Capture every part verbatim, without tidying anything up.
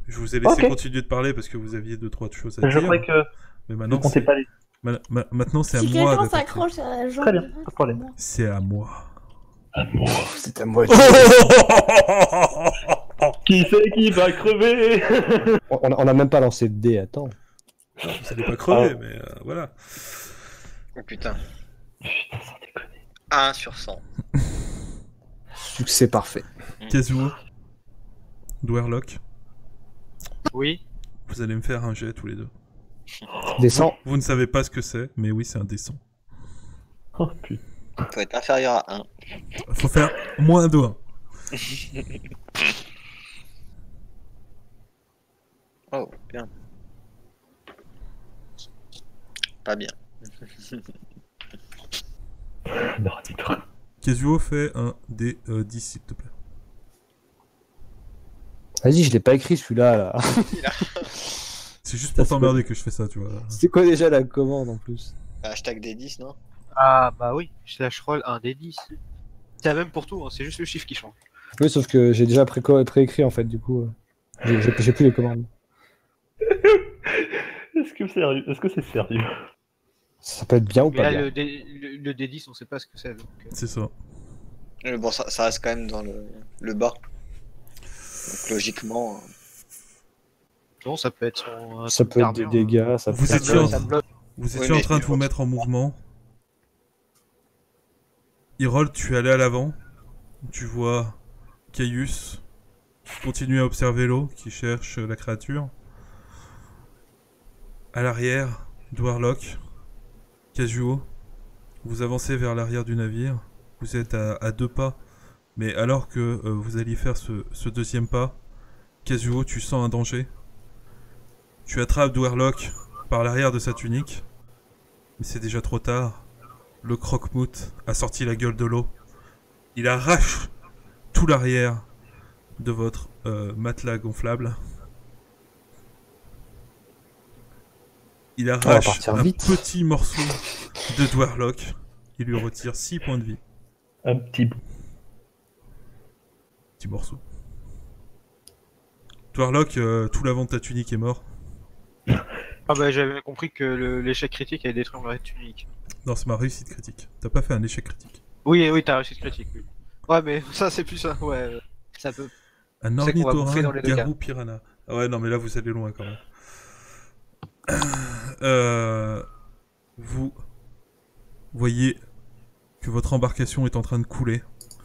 Je vous ai laissé Ok. continuer de parler parce que vous aviez deux trois choses à Je dire. croyais que Mais vous maintenant, comptez c'est pas les... ma- ma- maintenant c'est à Si moi quelqu'un d'attaquer. s'accroche à la jambe. Très bien, pas de problème. C'est à moi. C'est à moi. Qui c'est qui va crever? on, on a même pas lancé de dés, attends. Vous allez pas crever, Ah. mais euh, voilà. Oh putain. Putain, sans déconner. un sur cent. Succès parfait. Kazuo, Dwarlock, Oui. vous allez me faire un jet tous les deux. Descends. Vous ne savez pas ce que c'est, mais oui, c'est un descend. Oh putain. Faut être inférieur à un. Faut faire moins de un. Oh, bien. Pas bien. Non, dis-toi. Kazuo fait un des euh, dix, s'il te plaît. Vas-y, je l'ai pas écrit celui-là. Là. C'est juste pour Ça se t'emmerder que je fais ça, tu vois. C'est quoi déjà la commande en plus? Hashtag des dix, non? Ah bah oui, slash roll un des dix. C'est la même pour tout, hein, c'est juste le chiffre qui change. Oui, sauf que j'ai déjà pré- préécrit en fait, du coup. euh, J'ai j'ai- j'ai plus les commandes. Est-ce que c'est sérieux? Est-ce que c'est sérieux? Ça peut être bien ou Mais pas là, bien. le, D, le, le D dix, on sait pas ce que c'est. Donc, euh, C'est ça. Euh, Bon, ça, ça reste quand même dans le, le bas. Donc logiquement. euh, bon, ça peut être son. un Ça truc peut être des d'armure, dégâts, ça peut Vous Ça étiez être... en- bloque, ça bloque. Vous Oui, étiez en mais- train de vous mettre en mouvement. Hirol, tu es allé à l'avant. Tu vois Caius continuer à observer l'eau qui cherche la créature. À l'arrière, Dwarlock, Kazuo, vous avancez vers l'arrière du navire. Vous êtes à, à deux pas. Mais alors que euh, vous alliez faire ce, ce deuxième pas, Kazuo, tu sens un danger. Tu attrapes Dwarlock par l'arrière de sa tunique. Mais c'est déjà trop tard. Le croque-moute a sorti la gueule de l'eau. Il arrache tout l'arrière de votre euh, matelas gonflable. Il arrache partir un vite. petit morceau de Dwarlock. Il lui retire six points de vie. Un petit bout. Petit morceau. Dwarlock, euh, tout l'avant de ta tunique est mort. Ah bah j'avais compris que le- l'échec critique allait détruire ma tunique. Non, c'est ma réussite critique. T'as pas fait un échec critique. Oui, oui, t'as réussi critique, oui. Ouais, mais ça c'est plus ça, ouais. euh, Ça peut. Un C'est qu'on va bouffer dans ornithorynque les deux garou piranha. Ah ouais, non, mais là, vous allez loin quand même. Euh, vous voyez que votre embarcation est en train de couler.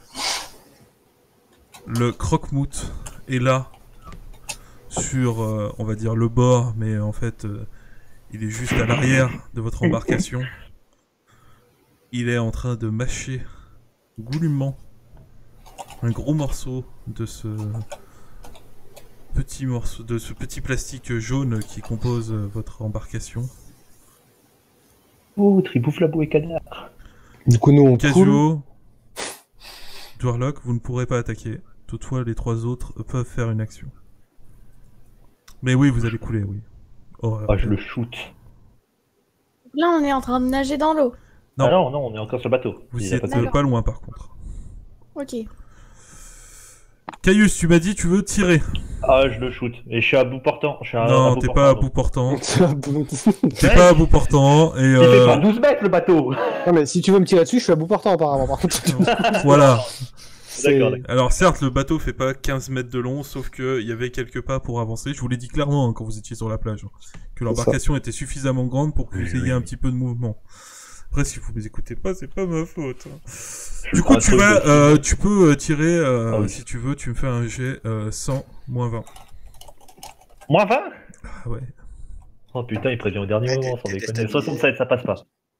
Le croque-moute est là, sur, euh, on va dire, le bord, mais en fait, euh, il est juste à l'arrière de votre embarcation. Il est en train de mâcher goulûment un gros morceau de ce petit morceau, de ce petit plastique jaune qui compose euh, votre embarcation. Oh, Tribouflabou et canard. Du coup, nous, on coule. Kazuo, Dwarlock, vous ne pourrez pas attaquer. Toutefois, les trois autres peuvent faire une action. Mais oui, vous allez couler, oui. Horreur. Ah, je le shoot. Là, on est en train de nager dans l'eau. Non. Ah non, non, on est encore sur le bateau. Vous Il y a êtes pas de- euh, D'accord. pas loin, par contre. Ok. Caius, tu m'as dit tu veux tirer. Ah, je le shoot. Et je suis à bout portant. Je suis à, non, à bout t'es portant, pas à donc. bout portant. non, T'es pas à bout portant, et Il fait euh, pas douze mètres le bateau. mais si tu veux me tirer dessus, je suis à bout portant apparemment. Par contre, voilà. C'est- D'accord, d'accord. Alors certes, le bateau fait pas quinze mètres de long, sauf que il y avait quelques pas pour avancer. Je vous l'ai dit clairement hein, quand vous étiez sur la plage, hein, que l'embarcation était suffisamment grande pour que vous ayez un petit peu de mouvement. Après, si vous m'écoutez pas, c'est pas ma faute. hein. Du coup, Un tu truc vas, de- euh, tu peux euh, tirer, euh, Ah oui. si tu veux, tu me fais un jet euh, cent moins vingt. Moins vingt. Ah ouais. Oh putain, il prévient au dernier Ouais, moment, t'es- sans t'es déconner. stabilisé. soixante-sept, ça passe pas.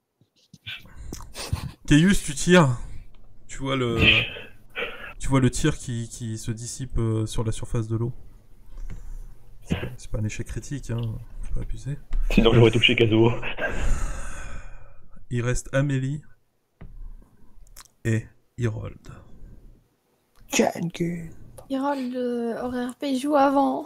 Caius, tu tires. Tu vois le, tu vois le tir qui, qui se dissipe euh, sur la surface de l'eau. C'est pas- C'est pas un échec critique, hein. Faut pas abuser. Sinon, j'aurais touché Kazuo. Il reste Amélie et Hirold. Harold euh, aurait R P joue avant.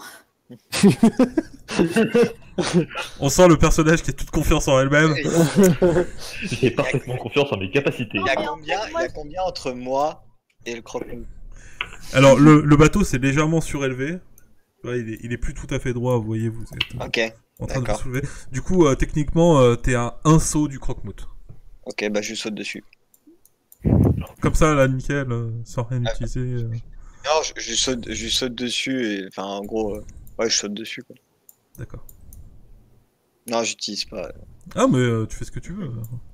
On sent le personnage qui a toute confiance en elle-même. J'ai parfaitement confiance en mes capacités. Il y a mais en combien, fait, il moi, y a combien entre moi et le croque-mou? Alors le, le bateau c'est légèrement surélevé. Ouais, il, est, il est plus tout à fait droit, vous voyez, vous êtes euh, Ok, en train de vous d'accord. soulever. Du coup, euh, techniquement, euh, t'es à un saut du croque-mout. Ok, bah je saute dessus. Comme ça, là, nickel, euh, sans rien utiliser. euh. Non, je, je saute, je saute dessus et enfin en gros, euh, ouais, je saute dessus quoi. D'accord. Non, j'utilise pas. Ah, mais euh, tu fais ce que tu veux.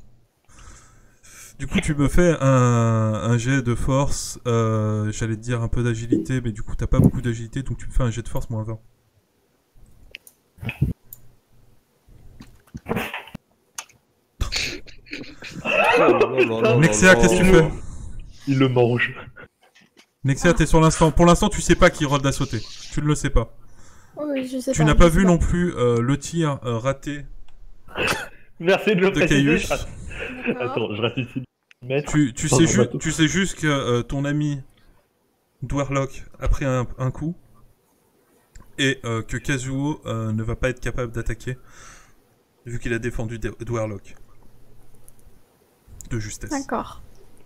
Du coup, tu me fais un, un jet de force, euh, j'allais te dire un peu d'agilité, mais du coup, t'as pas beaucoup d'agilité, donc tu me fais un jet de force moins vingt. Nexia, qu'est-ce que tu fais? Il le mange. Nexia, t'es sur l'instant. Pour l'instant, tu sais pas qui Rold a sauté. Tu ne le sais pas. Oui, je sais Tu pas. n'as je pas sais vu non plus euh, le tir euh, raté Merci de le de préciser. Caius. je rate- D'accord. Attends, je rate ici. Mètres. Tu, tu, Dans sais un ju- bateau. tu sais juste que euh, ton ami Dwarlock a pris un, un coup et euh, que Kazuo euh, ne va pas être capable d'attaquer vu qu'il a défendu D- Dwarlock. De justesse. D'accord.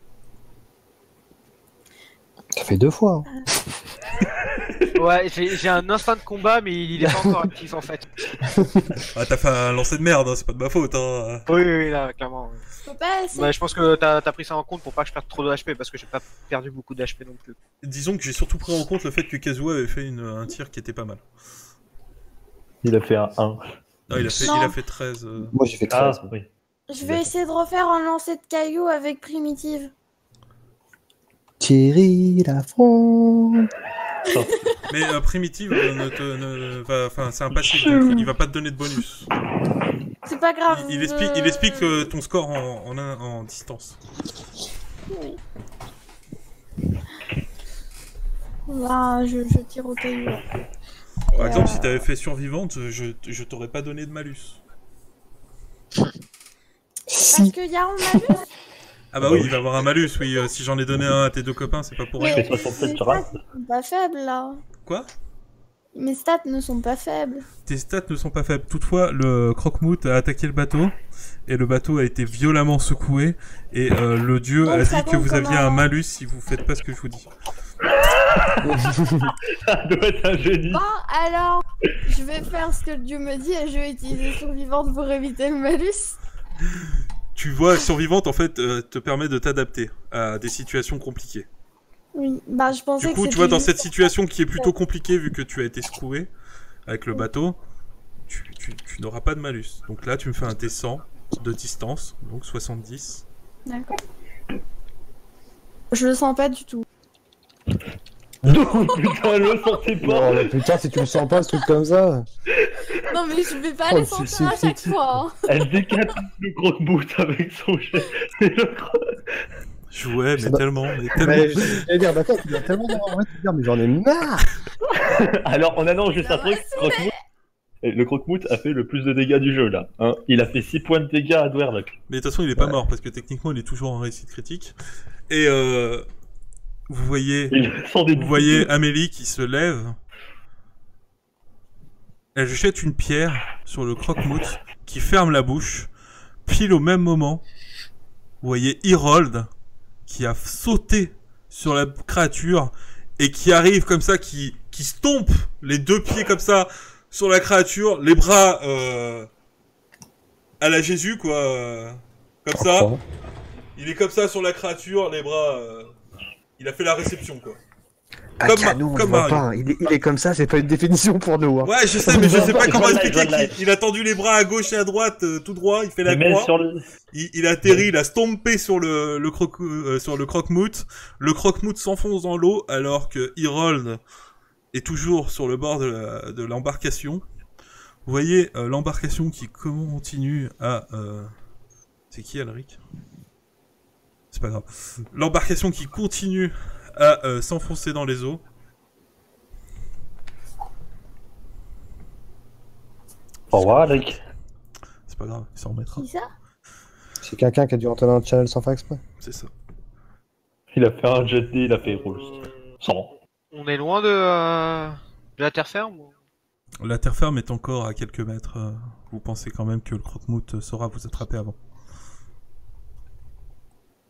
Ça fait deux fois. hein. Ouais, j'ai j'ai un instinct de combat, mais il est pas encore actif en fait. Ah, t'as fait un lancer de merde, hein, c'est pas de ma faute. Hein. Oui, oui, oui, là, clairement. oui. Je peux pas essayer. Bah, je pense que t'as as pris ça en compte pour pas que je perde trop de H P parce que j'ai pas perdu beaucoup d'H P non plus. Disons que j'ai surtout pris en compte le fait que Kazuo avait fait une, un tir qui était pas mal. Il a fait un un. Non, il a fait, Non. il a fait treize. euh. Moi j'ai fait Ah, treize. oui. Je vais essayer de refaire un lancer de cailloux avec primitive. Thierry Lafronde. Mais euh, Primitive euh, ne te, ne, va, enfin, c'est un passif, donc il va pas te donner de bonus. C'est pas grave. Il, il explique, il explique euh, ton score en, en, un- en distance. Oui. Là, je, je tire au caillou. Par Et, exemple, euh, si t'avais fait survivante, je, je t'aurais pas donné de malus. Parce Si. qu'il y a un malus. Ah bah oui, il va avoir un malus, oui. euh, si j'en ai donné un à tes deux copains, c'est pas pour rien. fais soixante-sept, mes tu rates. stats ne sont pas faibles là. Quoi? Mes stats ne sont pas faibles. Tes stats ne sont pas faibles. Toutefois, le croque-mout a attaqué le bateau, et le bateau a été violemment secoué, et euh, le dieu Donc a ça dit que compte vous comme aviez un- un malus si vous faites pas ce que je vous dis. Ça doit être un génie. Bon, alors, je vais faire ce que le dieu me dit et je vais utiliser survivante pour éviter le malus. Tu vois, survivante, en fait, euh, te permet de t'adapter à des situations compliquées. Oui, bah je pensais Du que coup, tu c'était vois, dans juste- cette situation qui est plutôt compliquée, vu que tu as été secoué avec le bateau, tu, tu- tu n'auras pas de malus. Donc là, tu me fais un T cent de distance, donc soixante-dix. D'accord. Je le sens pas du tout. Non, putain, le sentez pas. Non, mais putain, si tu le sens pas, ce truc comme ça. Non mais je vais pas Oh, les c'est- sentir à c'est chaque critique. fois. hein. Elle décapite le croque-bout avec son jet. Et le croque- Jouais, mais Ça doit- tellement, mais tellement. Mais j'allais dire, d'accord, tu viens tellement d'avoir envie de te dire, mais j'en ai marre. Alors, on annonce juste Ça un truc. va Croque-mout- Et le croque-mout a fait le plus de dégâts du jeu là. Hein, il a fait six points de dégâts à Dwarlock. Mais de toute façon, il est pas Ouais. mort, parce que techniquement, il est toujours en réussite critique. Et euh, vous voyez... Il s'en Vous dégoûte. voyez Amélie qui se lève. Elle jette une pierre sur le croque-mout qui ferme la bouche. Pile au même moment, vous voyez Harold qui a sauté sur la créature et qui arrive comme ça, qui, qui stompe les deux pieds comme ça sur la créature, les bras euh, à la Jésus quoi, euh, comme ça. Il est comme ça sur la créature, les bras. euh, il a fait la réception quoi. Ah, Comme- tiens, nous, on comme le voit Mario. pas. hein. Il est, il est comme ça, c'est pas une définition pour nous. Hein. Ouais, je sais, mais je sais pas Je comment vois le live, expliquer. je vois le qu'il- Il a tendu les bras à gauche et à droite, euh, tout droit. Il fait la Il met croix. sur le... Il, il a atterri, il a stompé sur le, le croque, euh, sur le croque-mout. Le croque-mout s'enfonce dans l'eau alors que Harold est toujours sur le bord de la- de l'embarcation. Vous voyez euh, l'embarcation qui continue à. Euh... C'est qui, Alric? C'est pas grave. L'embarcation qui continue à euh, s'enfoncer dans les eaux. Au revoir, Alric. C'est pas grave, il s'en remettra. Qui ça? C'est quelqu'un qui a dû rentrer dans le channel sans faire exprès. C'est ça. Il a fait un jet D, il a fait rouge. Sans. On est loin de, euh, de la terre ferme ou- La terre ferme est encore à quelques mètres. euh, Vous pensez quand même que le croque-mout saura vous attraper avant.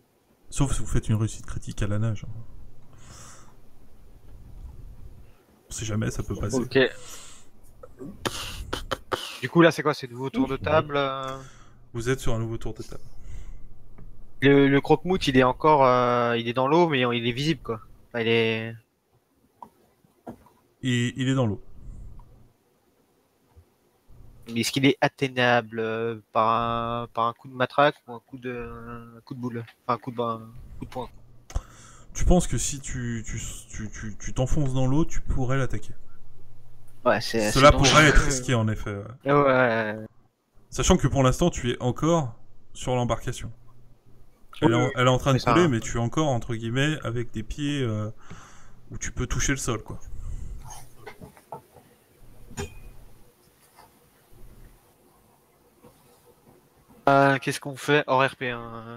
Sauf si vous faites une réussite critique à la nage. sait jamais, ça peut passer. Ok. Du coup, là, c'est quoi? C'est nouveau tour de table euh Vous êtes sur un nouveau tour de table. Le, le croque-mout, il est encore, euh, il est dans l'eau, mais il est visible, quoi. Enfin, il est. Il, il est dans l'eau. Mais est-ce qu'il est atteignable euh, par un, par un coup de matraque ou un coup de, un coup de boule, enfin un coup de, un coup de poing? Tu penses que si tu tu tu tu tu t'enfonces dans l'eau, tu pourrais l'attaquer. Ouais, c'est. Cela c'est pourrait dangereux. être risqué en effet. Ouais. Ouais, ouais. Sachant que pour l'instant, tu es encore sur l'embarcation. Elle, est en- elle est en train de Mais ça- couler, mais tu es encore entre guillemets avec des pieds euh, où tu peux toucher le sol, quoi. Euh, Qu'est-ce qu'on fait hors R P hein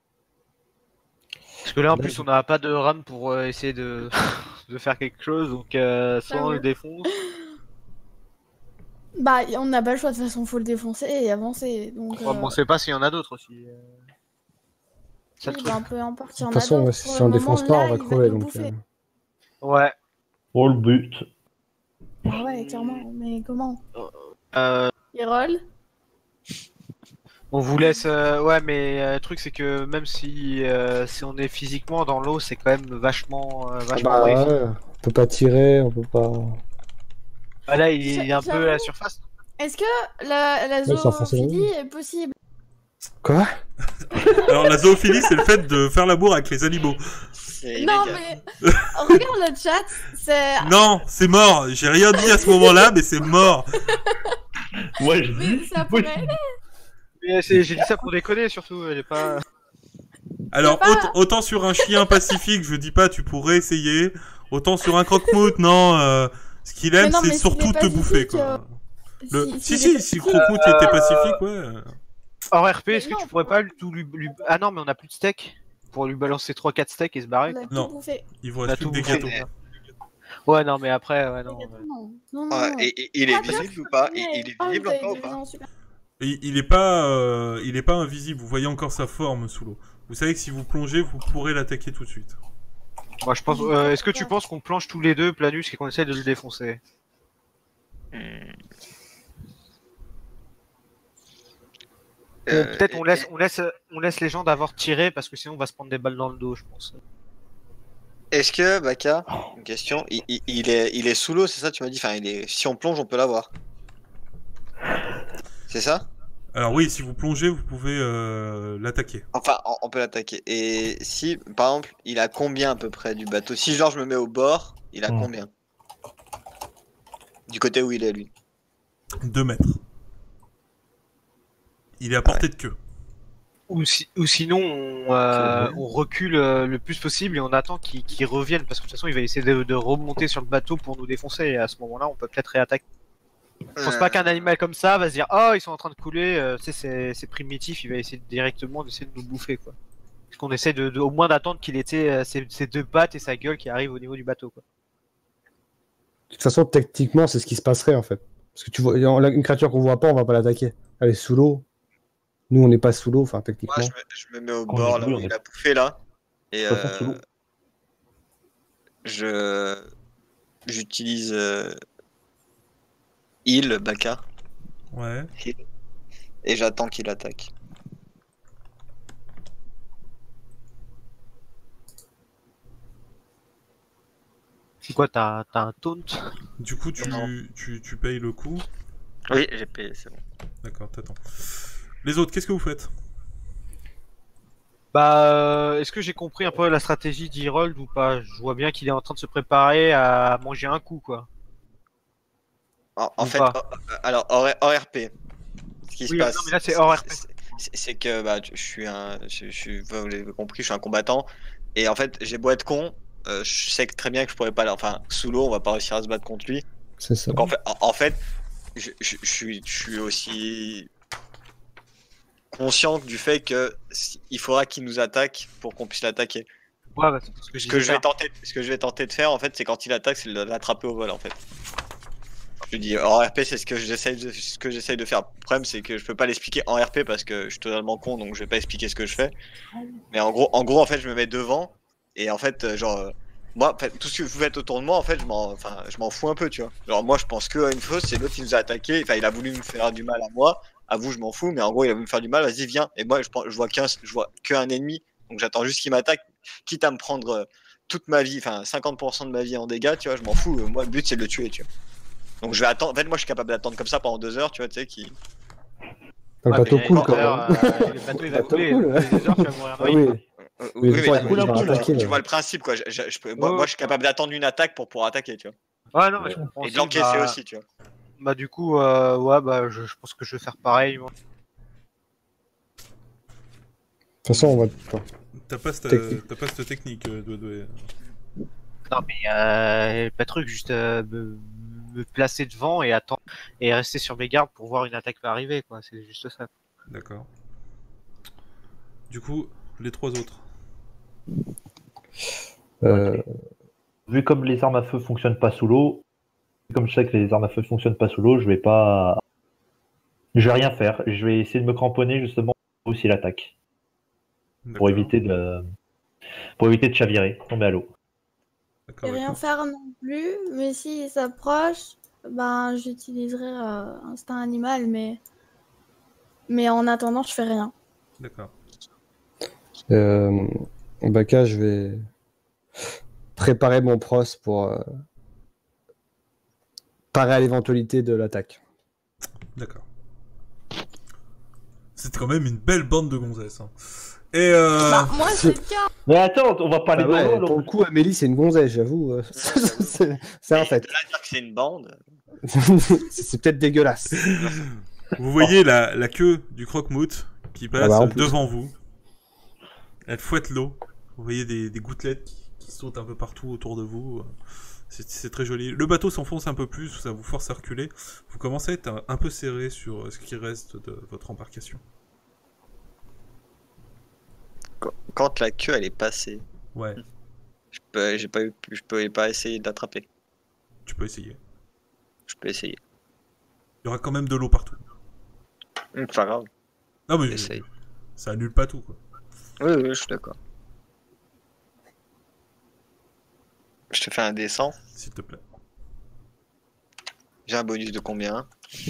Parce que là, en plus, on n'a pas de rame pour euh, essayer de... de faire quelque chose, donc euh, soit on le défonce. Bah, on n'a pas le choix, de toute façon, faut le défoncer et avancer. Donc, Enfin, euh, bon, on sait pas s'il y en a d'autres aussi. euh. C'est le oui, truc. bah, on peut en partir De en toute façon, ado. ouais, Pour si le on moment, défonce pas, là, on va il crever. nous Donc, bouffer. euh, Ouais. Oh le but. Ah ouais, clairement. Mais comment? Euh, Hyrule? on vous laisse. euh, Ouais, mais euh, le truc, c'est que même si, euh, si on est physiquement dans l'eau, c'est quand même vachement, euh, ah vachement bah, brief. ouais, on peut pas tirer, on peut pas. Ah, là, il est un peu à la J'avoue. surface. Est-ce que la, la Ouais, s'enfoncer dans l'eau. zoophilie est possible? Quoi? Alors la zoophilie, c'est le fait de faire l'amour avec les animaux. C'est Non, illégal. mais regarde le chat, c'est. Non, c'est mort. J'ai rien dit à ce moment-là, mais c'est mort. Moi je Mais dis. ça pourrait. Mais c'est- j'ai dit ça pour déconner, surtout. J'ai pas. Alors pas- autant, autant sur un chien pacifique, je dis pas, tu pourrais essayer. Autant sur un croque-mout, non. euh, ce qu'il aime, Mais non, c'est mais s'il surtout est te bouffer, pacifique, quoi. euh, Le... Si, s'il si, est si, le pacifique, croque-mout il était pacifique, ouais. euh. Hors R P, est-ce Mais que non, tu pourrais pas lui, tout lui, lui- Ah non, mais on a plus de steak pour lui balancer trois quatre steaks et se barrer. on a Non. tout bouffé. Il vous On a reste plus tout que des bouffé. gâteaux. Ouais, non, mais après, ouais, non. Les ouais. gâteaux, non. Non, non, Ah, non. et, et- il est Ah, bien visible sûr, ou pas? mais- Il, il est Ah, visible vous avez encore ou des pas? visions super- Et il est pas, euh, il est pas invisible. Vous voyez encore sa forme sous l'eau. Vous savez que si vous plongez, vous pourrez l'attaquer tout de suite. Moi, je pense. euh, Est-ce que tu penses qu'on planche tous les deux Planus et qu'on essaie de le défoncer? Euh, Bon, peut-être on et- laisse, on laisse, on laisse les gens d'avoir tiré parce que sinon on va se prendre des balles dans le dos, je pense. Est-ce que, Baka, une question, il, il- il est, il est sous l'eau, c'est ça tu m'as dit? Enfin, il est... si on plonge, on peut l'avoir. C'est ça? Alors oui, si vous plongez, vous pouvez euh, l'attaquer. Enfin, on, on peut l'attaquer. Et si, par exemple, il a combien à peu près du bateau? Si genre je me mets au bord, il a Hmm. combien? Du côté où il est, lui. Deux mètres. Il est à portée de queue. Ou, si, ou sinon, on, euh, on recule euh, le plus possible et on attend qu'il qu'il revienne parce que de toute façon, il va essayer de, de remonter sur le bateau pour nous défoncer. Et à ce moment-là, on peut peut-être réattaquer. Je pense Euh, pas qu'un animal comme ça va se dire oh ils sont en train de couler, euh, tu sais c'est c'est primitif, il va essayer directement d'essayer de nous bouffer quoi. Parce qu'on essaie de, de- au moins d'attendre qu'il ait euh, ses, ses deux pattes et sa gueule qui arrivent au niveau du bateau quoi. De toute façon, techniquement, c'est ce qui se passerait en fait. Parce que tu vois, une créature qu'on voit pas, on va pas l'attaquer. Elle est sous l'eau. Nous, on n'est pas sous l'eau, enfin, Moi, techniquement. je me, je me mets au Quand bord, il là brûle, où on il est- a bouffé, là. Et De toute façon, sous euh, l'eau. je... J'utilise... Euh... Heal, Baka. Ouais. Et j'attends qu'il attaque. C'est quoi, t'as t'as un taunt? Du coup, tu, Non. tu, tu payes le coup. Oui, j'ai payé, c'est bon. D'accord, t'attends. Les autres, qu'est-ce que vous faites? Bah, euh, est-ce que j'ai compris un peu la stratégie d'Herold ou pas? Je vois bien qu'il est en train de se préparer à manger un coup, quoi. En, en Ou fait, pas. oh, oh, alors, hors, hors R P, ce qui se Oui, passe... non, mais là, c'est hors R P. c'est- c'est- C'est que, bah, je suis un... Je, je suis, vous l'avez compris, je suis un combattant. Et en fait, j'ai beau être con, euh, je sais que très bien que je pourrais pas... Enfin, sous l'eau, on va pas réussir à se battre contre lui. C'est ça. Donc en fait, en, en fait je, je, je suis, je suis aussi conscient du fait que si- il faudra qu'il nous attaque pour qu'on puisse l'attaquer. Ouais, bah, c'est ce que je Ce que disais je vais faire. tenter, ce que je vais tenter de faire en fait, c'est quand il attaque, c'est de l'attraper au vol en fait. Je dis en R P, c'est ce que j'essaye de, ce que j'essaye de faire. Le problème, c'est que je peux pas l'expliquer en R P parce que je suis totalement con, donc je vais pas expliquer ce que je fais. Mais en gros, en gros, en fait, je me mets devant et en fait, euh, genre, euh, moi, en fait, tout ce que vous faites autour de moi, en fait, je m'en, enfin, je m'en fous un peu, tu vois. Genre, moi, je pense que à une chose, c'est l'autre qui nous a attaqué. Enfin, il a voulu me faire du mal à moi. À vous, je m'en fous, mais en gros, il a voulu me faire du mal. Vas-y, viens. Et moi, je, pense- je vois qu'un, je vois qu'un ennemi. Donc, j'attends juste qu'il m'attaque, quitte à me prendre euh, toute ma vie, enfin, cinquante pour cent de ma vie en dégâts, tu vois. Je m'en fous. Euh, Moi, le but, c'est de le tuer, tu vois. Donc, je vais attendre. En fait, moi, je suis capable d'attendre comme ça pendant deux heures, tu vois, tu sais, qui. Un Ouais, bateau mais cool les quand heures, même. euh, le bateau il va Bateau couler. cool, donc, ouais. les heures, tu vas mourir Ah noyé. oui, Euh, Oui, oui, des fois, mais il du va coup, tu, attaquer, tu ouais. vois le principe, quoi. Je, je- je peux- moi, Ouais, moi, je suis capable d'attendre une attaque pour pouvoir attaquer, tu vois. Ouais, non, mais je comprends. Et aussi, de l'encaisser bah, aussi, tu vois. Bah, du coup, euh, ouais, bah, je, je pense que je vais faire pareil. Moi. De toute façon, on va. Attends. T'as pas cette, Technique. t'as pas cette technique, euh, Doudoué. Non, mais euh, pas de truc, juste euh, me, me placer devant et attendre et rester sur mes gardes pour voir une attaque va arriver, quoi. C'est juste ça. D'accord. Du coup, les trois autres. Euh, Vu comme les armes à feu fonctionnent pas sous l'eau, comme je sais que les armes à feu fonctionnent pas sous l'eau, je vais pas. Je vais rien faire. Je vais essayer de me cramponner justement aussi l'attaque. Pour D'accord. éviter de. Pour éviter de chavirer, tomber à l'eau. D'accord, Et rien d'accord. faire non plus, mais s'il s'approche, ben j'utiliserai euh, instinct animal, mais mais en attendant, je fais rien. D'accord. euh, Baka, je vais préparer mon pros pour euh, parer à l'éventualité de l'attaque. D'accord. C'est quand même une belle bande de gonzesses. Hein. Et euh... Bah moi c'est le cas. Mais attends, on va pas aller Ah dans ouais, l'eau. pour le coup, Amélie, c'est une gonzesse, j'avoue. euh, c'est c'est un Et fait. de là à dire que c'est une bande. C'est c'est peut-être dégueulasse. vous voyez la, la queue du croque-moute qui passe Ah bah, en euh, plus. devant vous. Elle fouette l'eau. Vous voyez des, des gouttelettes qui, qui sautent un peu partout autour de vous. C'est c'est très joli. Le bateau s'enfonce un peu plus, ça vous force à reculer. Vous commencez à être un, un peu serré sur ce qui reste de votre embarcation. Quand- Quand la queue elle est passée, Ouais, je peux, j'ai pas eu, je peux pas essayer d'attraper. tu peux essayer. Je peux essayer. Il y aura quand même de l'eau partout. Hum, C'est pas grave. Non mais Essaye. ça annule pas tout quoi. Oui, oui, je suis d'accord. Je te fais un descend. S'il te plaît. J'ai un bonus de combien?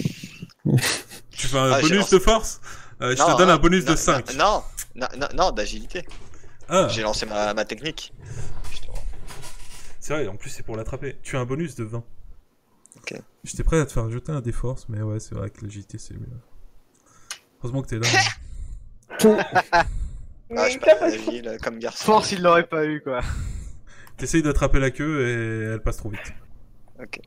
Tu fais un Ah, j'ai bonus lancé- de force euh, Je Non, te donne un non, bonus non, de cinq. Non, non, non, non, d'agilité. Ah, J'ai lancé ma, ma technique. c'est vrai, en plus c'est pour l'attraper. Tu as un bonus de vingt. Ok. J'étais prêt à te faire jeter un dé force, mais ouais, c'est vrai que l'agilité c'est mieux. Heureusement que t'es là. hein. Ah, je suis pas agile euh, comme garçon. Force, il l'aurait pas eu, quoi. T'essayes d'attraper la queue et elle passe trop vite. Ok.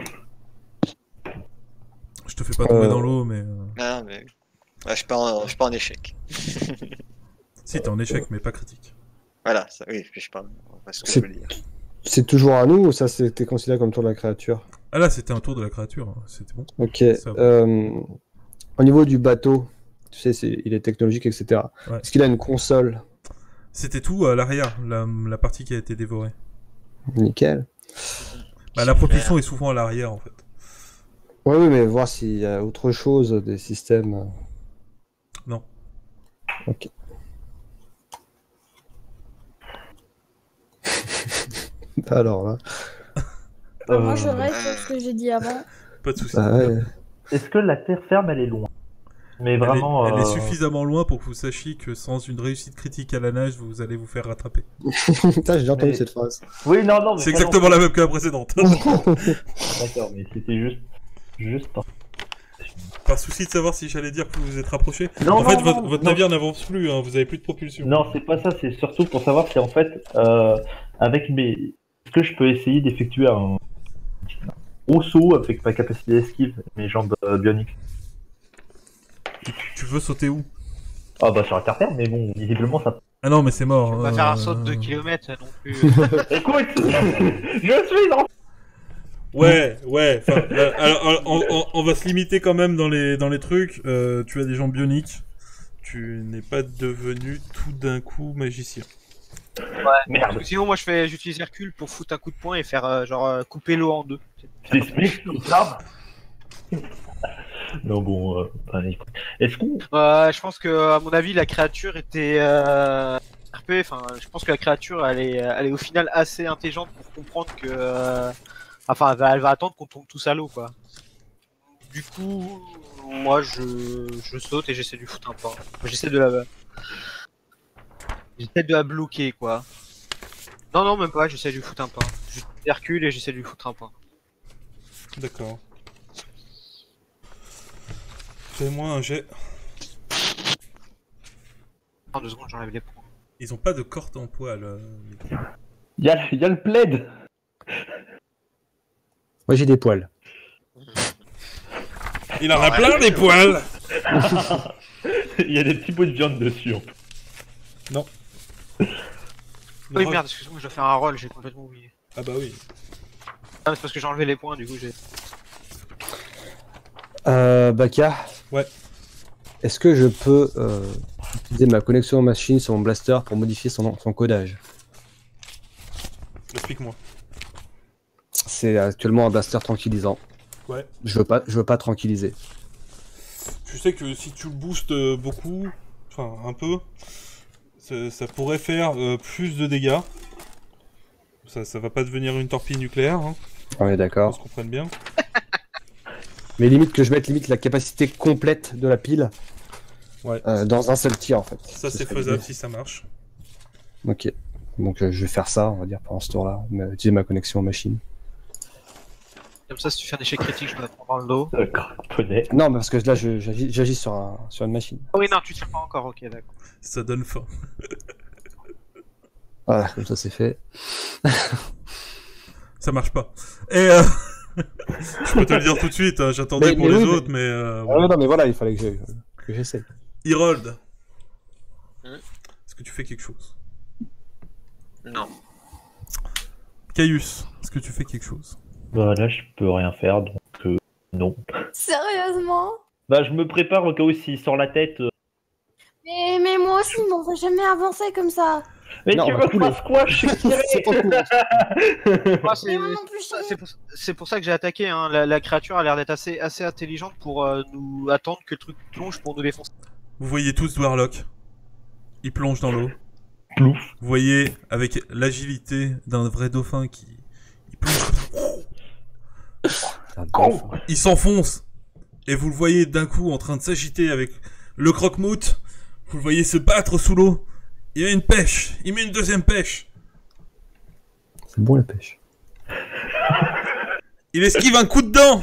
Je te fais pas tomber Euh. dans l'eau, mais... euh, Non, mais. Ouais, je suis pas en, je suis pas en échec. Si, t'es en échec, mais pas critique. Voilà, ça, oui, je suis pas. C'est ce que je C'est- veux dire. C'est toujours à nous ou ça c'était considéré comme tour de la créature? Ah là, c'était un tour de la créature, hein. C'était bon. Ok. Ça va. euh, Au niveau du bateau, tu sais, c'est- il est technologique, et cetera. Ouais. Est-ce qu'il a une console? C'était tout à l'arrière, la, la partie qui a été dévorée. Nickel. Bah, la propulsion est souvent à l'arrière, en fait. Ouais, oui, mais voir s'il y a autre chose, des systèmes. euh. Non. Ok. Alors là. Moi je Euh, reste sur ce que j'ai dit avant. Pas de soucis. Bah ouais. Est-ce que la terre ferme, elle est loin? Mais Elle est- vraiment. elle est, euh, suffisamment loin pour que vous sachiez que sans une réussite critique à la nage, vous allez vous faire rattraper. Putain, j'ai déjà entendu Mais- cette phrase. Oui, non, non. mais C'est pas exactement non la même que la précédente. plus. D'accord, mais c'était juste. Juste. par- Par souci de savoir si j'allais dire que vous vous êtes rapproché. Non, en fait, non, votre, non, votre non. navire n'avance plus, hein, vous avez plus de propulsion. Non, c'est pas ça, c'est surtout pour savoir si en fait, euh, avec mes. Est-ce que je peux essayer d'effectuer un gros saut avec ma capacité d'esquive et mes jambes euh, bioniques? Tu veux sauter où? Ah bah sur la terre ferme, mais bon, visiblement ça. Ah non, mais c'est mort. On va hein, faire un euh, saut de deux kilomètres non plus. Écoute, je suis dans. Ouais, ouais. enfin, euh, alors, alors, on, on- on va se limiter quand même dans les, dans les trucs. Euh, tu as des jambes bioniques. Tu n'es pas devenu tout d'un coup magicien. Merde. Sinon, moi, je fais, j'utilise Hercule pour foutre un coup de poing et faire euh, genre euh, couper l'eau en deux. C'est ça. Non bon, euh, enfin, écoute. Est-ce qu'on. Euh, je pense que, à mon avis, la créature était, euh, R P, enfin, je pense que la créature, elle est, elle est au final assez intelligente pour comprendre que, euh, enfin, elle va, elle va attendre qu'on tombe tous à l'eau, quoi. Du coup, moi, je, je saute et j'essaie de lui foutre un pain. J'essaie de la, j'essaie de la bloquer, quoi. Non, non, même pas. J'essaie de lui foutre un pain. Je recule et j'essaie de lui foutre un pain. D'accord. Fais-moi un jet. En deux secondes, j'enlève les points. Ils ont pas de corde en poil. Euh... Il y a, y a le plaid. Moi j'ai des poils. Il en a plein des poils. Il y a des petits bouts de viande dessus. En plus. Non. Oui, merde, excuse-moi, je dois faire un roll, j'ai complètement oublié. Ah bah oui. Ah, c'est parce que j'ai enlevé les points, du coup, j'ai. Euh, Baka. Ouais. Est-ce que je peux euh, utiliser ma connexion machine sur mon blaster pour modifier son, son codage? Explique-moi. C'est actuellement un blaster tranquillisant. Ouais. Je veux pas, je veux pas tranquilliser. Tu sais que si tu le boostes euh, beaucoup, enfin un peu, ça, ça pourrait faire euh, plus de dégâts. Ça, ça va pas devenir une torpille nucléaire, hein. On est On d'accord. se comprenne bien. Mais limite que je mette limite la capacité complète de la pile Ouais. euh, dans un seul tir en fait. Ça Ce c'est serait faisable l'idée. si ça marche. Ok. Donc euh, je vais faire ça, on va dire, pendant ce tour-là. mais Utiliser ma connexion machine. Comme ça, si tu fais un échec critique, je me la prends dans le dos. Le cramponnet. Non, mais parce que là, je- j'agis j'agis sur, un, sur une machine. Ah oui, non, tu tires pas encore, ok, d'accord. Ça donne faim. Voilà, comme ça c'est fait. Ça marche pas. Et euh... je peux te le dire tout de suite, hein, j'attendais Mais- pour mais les oui, autres, mais... euh, Ah voilà. ouais, non, mais voilà, il fallait que je- que j'essaie. Herold. Hein Est-ce que tu fais quelque chose? Non. Caius, est-ce que tu fais quelque chose? Bah là, je peux rien faire, donc euh, non. Sérieusement? Bah, je me prépare au cas où s'il sort la tête. euh. Mais, mais moi aussi, on va jamais avancer comme ça. Mais Non, tu on veux va que je couler. fasse quoi? Je suis tiré. C'est pas cool. Moi, c'est Mais moi non plus, je c'est pour, c'est pour ça que j'ai attaqué, hein. La, la créature a l'air d'être assez, assez intelligente pour euh, nous attendre que le truc plonge pour nous défoncer. Vous voyez tous Dwarlock. Il plonge dans l'eau. Plouf. Vous voyez, avec l'agilité d'un vrai dauphin qui... Il plonge. Un Oh. dauphin. Il s'enfonce. Et vous le voyez d'un coup en train de s'agiter avec le croque-moute. Vous le voyez se battre sous l'eau. Il met une pêche. Il met une deuxième pêche. C'est bon la pêche. Il esquive un coup de dent.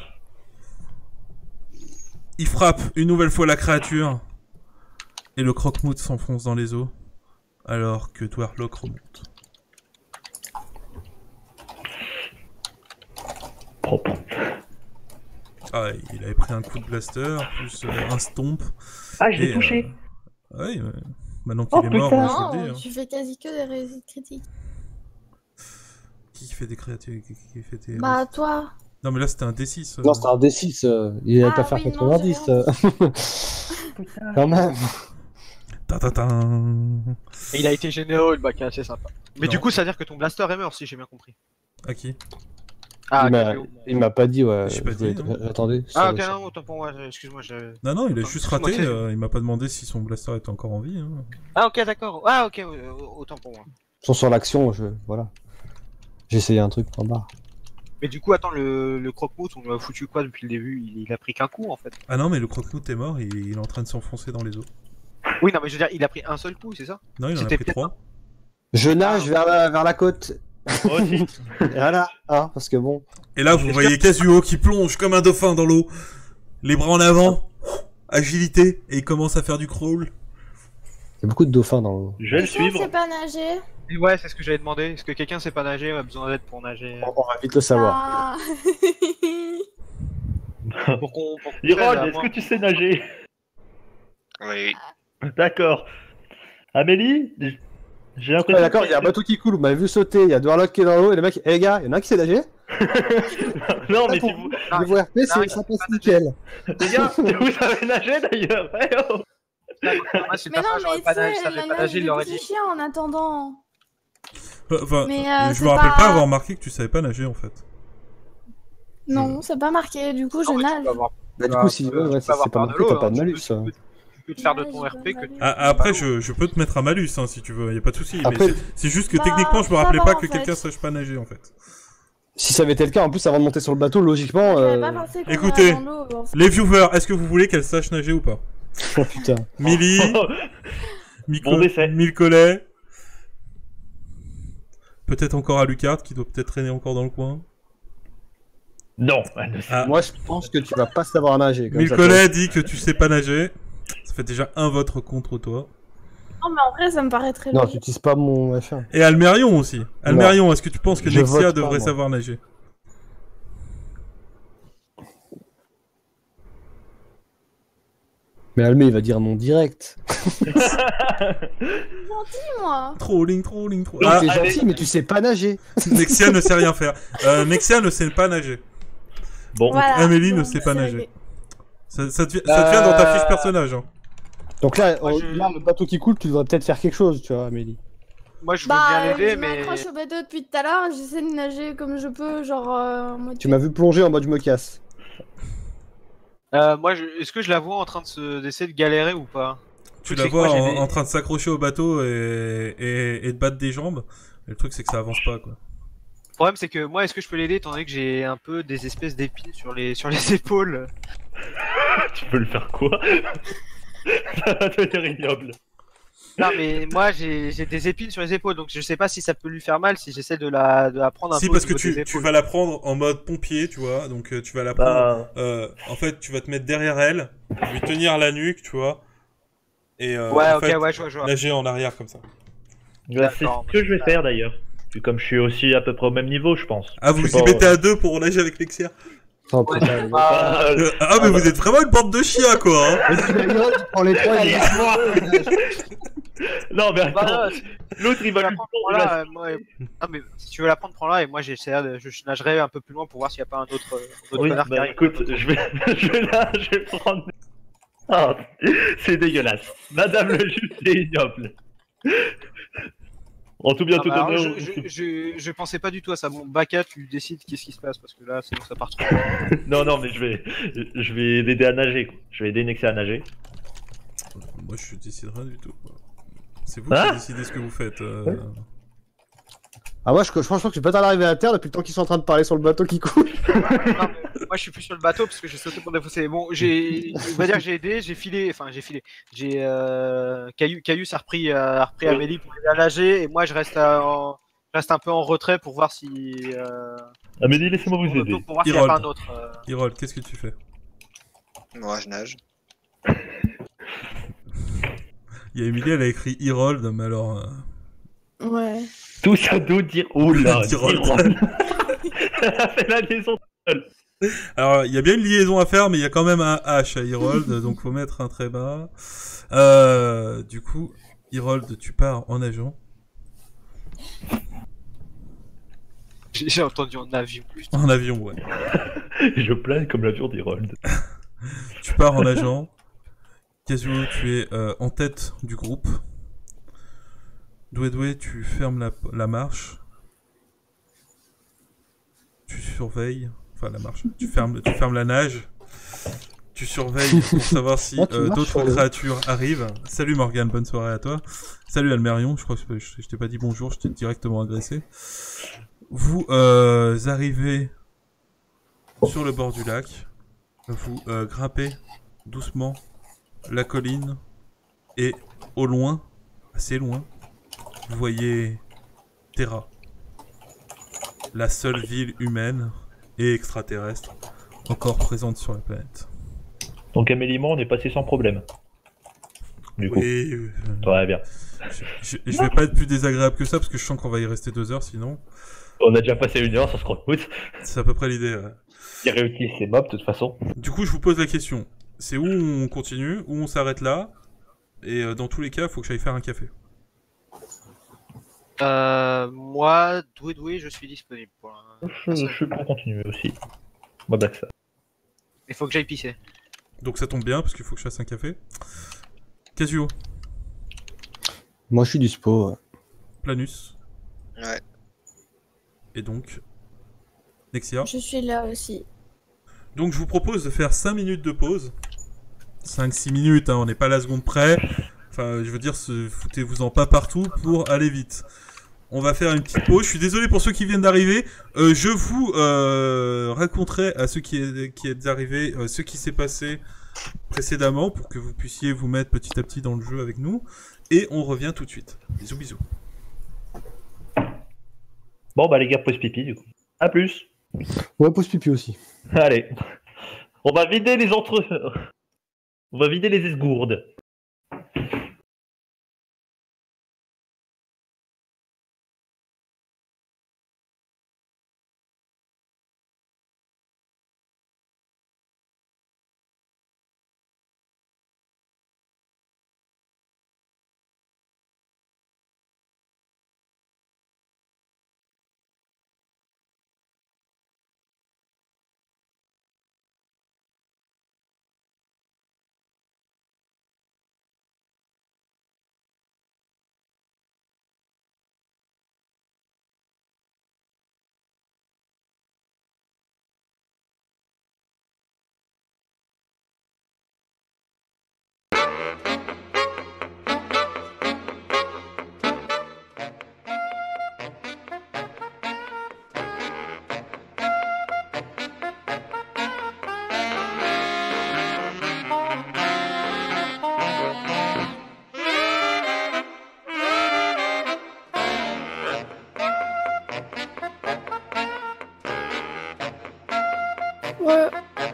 Il frappe une nouvelle fois la créature. Et le croque-moute s'enfonce dans les eaux. Alors que Dwarlock remonte. Propre. Ah, il avait pris un coup de blaster, plus euh, un stomp. Ah, je l'ai Et, touché. euh, ouais, ouais. Maintenant qu'il Oh, est mort, putain. je le dis. Non, hein. tu fais quasi que des réussites critiques. Qui fait des créatures qui, qui fait des... Bah, toi. Non, mais là c'était un D six. euh. Non, c'était un D six. euh, il allait Ah, pas faire oui, non, quatre-vingt-dix. j'ai euh. Quand même. Ta ta ta. Et il a été généreux, le bac, c'est sympa. Mais Non. du coup, ça veut dire que ton blaster est mort, si j'ai bien compris. À qui? Ah, il m'a- ok, il m'a pas dit, ouais. Je sais pas je dit, voulais- hein. Attendez. Ah, sur ok, le- non, autant pour moi, excuse-moi. je- Non, non, il a Attends, juste excuse-moi, raté. c'est- euh, il m'a pas demandé si son blaster était encore en vie. Hein. Ah, ok, d'accord. Ah, ok, euh, autant pour moi. Ils sont sur l'action, je. Voilà. J'ai essayé un truc en bas. Mais du coup, attends, le, le croque-moute, on lui a foutu quoi depuis le début? il, il a pris qu'un coup en fait. Ah non, mais le croque-moute est mort. Il, il est en train de s'enfoncer dans les eaux. Oui, non, mais je veux dire, il a pris un seul coup, c'est ça? Non, il en a C'était pris peut-être trois. Je nage vers la, vers la côte. Moi aussi. Voilà. Hein, parce que bon. Et là, vous voyez Kazuo qui plonge comme un dauphin dans l'eau. Les bras en avant. Agilité. Et il commence à faire du crawl. Il y a beaucoup de dauphins dans l'eau. Je vais le Je sais suivre. pas nager. Et ouais, c'est ce que j'avais demandé. Est-ce que quelqu'un sait pas nager, a besoin d'aide pour nager? On on va vite le savoir. Ah. Pour qu'on. pour qu'on Hirod, fasse, est-ce moi- que tu sais nager? Oui. D'accord. Amélie, j- j'ai Ah, l'impression. D'accord, il y a un bateau qui coule, vous m'avez vu sauter, il y a Dwarlock qui est dans l'eau, et le mec, eh les gars, il y en a un qui sait nager? Non, mais pour si vous. Ah, Le V R P, non, c'est- il- ça passe nickel. Les gars, vous savez nager d'ailleurs? Ouais, oh. Moi, si le Mais non, personnage mais aurait pas tu nagé, sais, savait la pas nager, il nage aurait du dit. petit chien en attendant. Enfin, Mais, euh, je c'est me rappelle pas... pas- avoir remarqué que tu savais pas nager en fait. Non, c'est pas marqué, du coup je Non, mais tu nage. peux avoir- Bah, du Bah, coup, si tu ouais, peux- ouais, tu ça, peux avoir c'est pas peur marqué, de t'as l'eau, pas de hein, tu malus. peux- hein. peux te faire de Ouais, ton j'ai R pas P que mal tu... lu. Ah, après, je, je peux te mettre un malus hein, si tu veux, y a pas de souci. Après- Mais c'est- c'est juste que Bah, techniquement, je me ça rappelais va, pas en que fait. quelqu'un sache pas nager en fait. Si ça avait été le cas, en plus, avant de monter sur le bateau, logiquement. J'avais Euh... pas pensé qu'on écoutez, irait dans l'eau, en fait. Les viewers, est-ce que vous voulez qu'elle sache nager ou pas? Oh putain. Milly, Bon Miko, décès. Milcolet, peut-être encore Alucard qui doit peut-être traîner encore dans le coin. Non, elle ne sait Ah, Moi, je pense que tu vas pas savoir nager. Comme ça, Milcolet dit que tu sais pas nager. Ça fait déjà un vote contre toi. Non, mais en vrai, ça me paraît très Non, tu logique. utilises pas mon machin. Et Almerion aussi. Almerion, est-ce que tu penses que Je Nexia vote pas, devrait moi. savoir nager? Mais Almé, il va dire non direct. Dis-moi. Trolling, trolling, trolling. Non, Ah, t'es allez. gentil, mais tu sais pas nager. Nexia ne sait rien faire. Euh, Nexia ne sait pas nager. Bon, Voilà. Amélie ne Bon, sait pas c'est nager. réglé. Ça, ça, te, ça te vient dans ta Euh, fiche personnage. Hein. Donc là, Moi, oh, je- là, le bateau qui coule, tu devrais peut-être faire quelque chose, tu vois, Amélie. Moi, je veux Bah, bien l'aider, je mais... m'accroche au bateau depuis tout à l'heure, j'essaie de nager comme je peux, genre euh, en mode... Tu m'as vu plonger en mode je me casse. Euh, moi, je... est-ce que je la vois en train de se... d'essayer de galérer ou pas? Tu Le la truc, c'est que vois moi, en, j'ai des- en train de s'accrocher au bateau et, et, et de battre des jambes. Et le truc, c'est que ça avance pas, quoi. Le problème, c'est que moi, est-ce que je peux l'aider étant donné que j'ai un peu des espèces d'épines sur les... sur les épaules? tu peux le faire quoi? Ça va devenir ignoble. Non, mais moi, j'ai j'ai des épines sur les épaules, donc je sais pas si ça peut lui faire mal si j'essaie de la... de la prendre un Si, peu parce au que niveau des tu, tu épaules. vas la prendre en mode pompier, tu vois. Donc, euh, tu vas la prendre. Bah, Euh, en fait, tu vas te mettre derrière elle, lui tenir la nuque, tu vois. Et euh, Ouais, en ok, fait, ouais, je vois, je vois. nager en arrière comme ça. bah, c'est D'accord, ce que je vais bah, faire d'ailleurs. Puis comme je suis aussi à peu près au même niveau, je pense. Ah, vous Je y sais pas, mettez euh, à deux pour nager avec Nexia? Oh, putain, Bah, Ah, Euh, Ah, mais Ah, vous bah. êtes vraiment une bande de chiens, quoi. Hein. Et puis, la Hiro, tu prends les trois, il est non, mais attends, bah, si l'autre il tu veux va la lui prendre, prendre prends-la, la- euh, moi, et- Non, mais si tu veux la prendre, prends-la, et moi, j'essaierai de... je je nagerai un peu plus loin pour voir s'il n'y a pas un autre, euh, un autre Oui, connard qui bah arrive. écoute, je vais, je vais là, je vais prendre. Ah, c'est dégueulasse. Madame le juge, c'est ignoble. En tout bien Ah, tout bah, alors, honneur. je, je, je, je pensais pas du tout à ça. Bon, Baka, tu décides qu'est-ce qui se passe parce que là, c'est bon, ça part trop. Non, non, mais je vais, je vais l'aider à nager. Quoi. Je vais aider Nexia à nager. Moi, je décide rien du tout. quoi. C'est vous Hein qui décidez ce que vous faites. euh. Ah, moi, je, je pense que je peux pas arriver à terre depuis le temps qu'ils sont en train de parler sur le bateau qui coule. Non, mais moi, je suis plus sur le bateau parce que j'ai sauté pour défausser. Bon, j'ai, on va dire que j'ai aidé, j'ai filé, enfin, j'ai filé. J'ai euh... Caillou, Caillou a repris, euh, a repris Oui. Amélie pour aider à nager et moi, je reste, à- en... je reste un peu en retrait pour voir si. Euh... Amélie, laissez-moi vous pour, aider. pour voir s'il n'y a Irold. pas un autre. euh. Hirol, qu'est-ce que tu fais? Moi, je nage. Il y a Emilie, elle a écrit Hirold, mais alors. euh, Ouais. Tout ça doit dire. Oula, Tyrol. Tyrol. Elle a fait la liaison. Alors, il y a bien une liaison à faire, mais il y a quand même un H à Hirold, donc faut mettre un très bas. Euh, du coup, Hirold, tu pars en nageant. J'ai j'ai entendu en avion. Putain. En avion, ouais. Je plane comme l'avion d'Herold. Tu pars en nageant. Kazuo, tu es euh, en tête du groupe. Doué Doué, tu fermes la, la marche. Tu surveilles. Enfin, la marche. Tu fermes, tu fermes la nage. Tu surveilles pour savoir si Ah, tu euh, marches d'autres sur le- créatures arrivent. Salut Morgane, bonne soirée à toi. Salut Almerion, je crois que je, je t'ai pas dit bonjour, je t'ai directement agressé. Vous euh, arrivez sur le bord du lac. Vous euh, grimpez doucement la colline et au loin, assez loin, vous voyez Terra, la seule ville humaine et extraterrestre encore présente sur la planète. Donc Amélie et moi, on est passé sans problème. Du coup, Oui, euh, très bien. je, je- je vais pas être plus désagréable que ça parce que je sens qu'on va y rester deux heures sinon. On a déjà passé une heure, ça se croûte. C'est à peu près l'idée. ouais. Il réutilise ses mobs de toute façon. Du coup, je vous pose la question. C'est où on continue, où on s'arrête là, et euh, dans tous les cas, il faut que j'aille faire un café. Euh, moi, doué doué, je suis disponible. Pour un... Je, je suis pour continuer aussi. Moi, bah, ça. Il faut que j'aille pisser. Donc ça tombe bien parce qu'il faut que je fasse un café. Casio, Moi, je suis dispo. ouais. Planus, Ouais. et donc Nexia. Je suis là aussi. Donc je vous propose de faire cinq minutes de pause. cinq six minutes, hein, on n'est pas à la seconde près. Enfin, je veux dire, se- foutez-vous-en pas partout pour aller vite. On va faire une petite pause. Je suis désolé pour ceux qui viennent d'arriver. Euh, je vous euh, raconterai à ceux qui, est, qui êtes arrivés euh, ce qui s'est passé précédemment pour que vous puissiez vous mettre petit à petit dans le jeu avec nous. Et on revient tout de suite. Bisous, bisous. Bon, bah les gars, pause pipi du coup. À plus. Ouais, pause pipi aussi. Allez. On va vider les entre... On va vider les esgourdes. Ouais.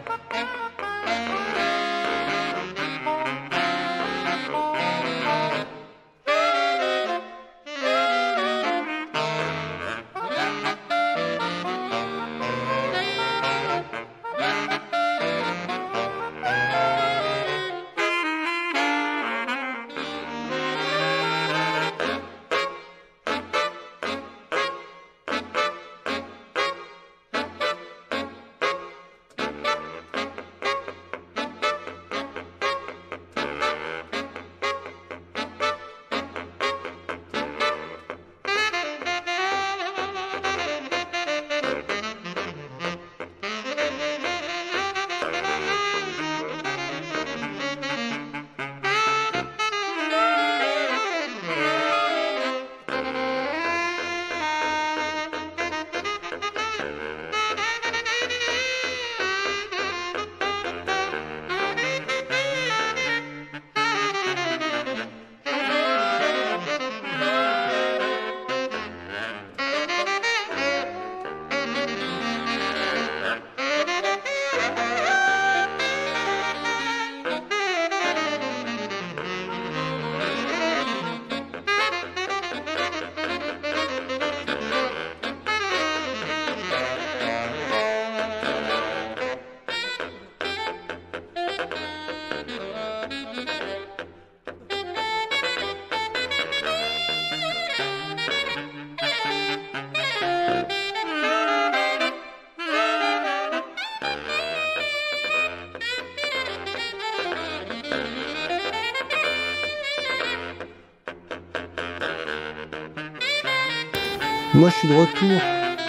Moi, je suis de retour.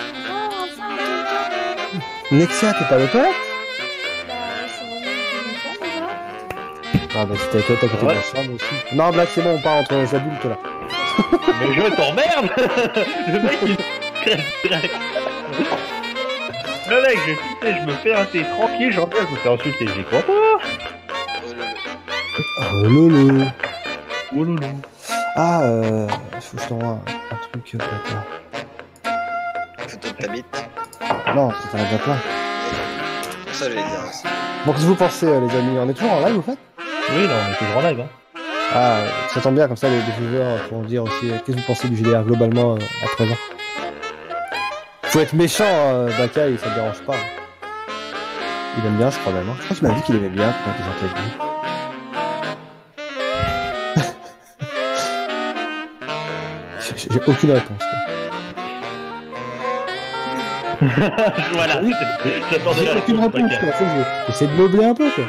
Oh, enfin, quelqu'un. Nexia, t'es pas de toilette? Bah, je suis revenue depuis longtemps déjà. Ah bah c'était à toi, t'as côté de la chambre aussi. Non, Black, c'est bon, on part entre les adultes là. Mais je t'emmerde. Le mec, il... Le mec, je, tu sais, je me fais un thé tranquille, j'en viens, je me fais insulter, j'y crois pas. Oh lolo. Oh lolo. Ah, euh... faut que je t'envoie un, un truc... Euh, attends. Photo de ta bite. Non, c'est un déjà plein. Ça, j'allais dire aussi. Bon, qu'est-ce que vous pensez, euh, les amis? On est toujours en live, au fait? Oui, non, on est toujours en live, hein. Ah, euh, ça tombe bien, comme ça, les diffuseurs pourront dire aussi euh, qu'est-ce que vous pensez du G D R globalement euh, à présent. Faut être méchant, euh, Bakai, ça ne dérange pas. Il aime bien, je crois même. Hein. Je crois qu'il m'a dit qu'il aimait bien quand il chantait avec lui. J'ai j'ai aucune réponse. Voilà, j'attendais J'ai la aucune réponse, réponse, Bakai. quoi. Faut que je- J'essaie de meubler un peu, quoi.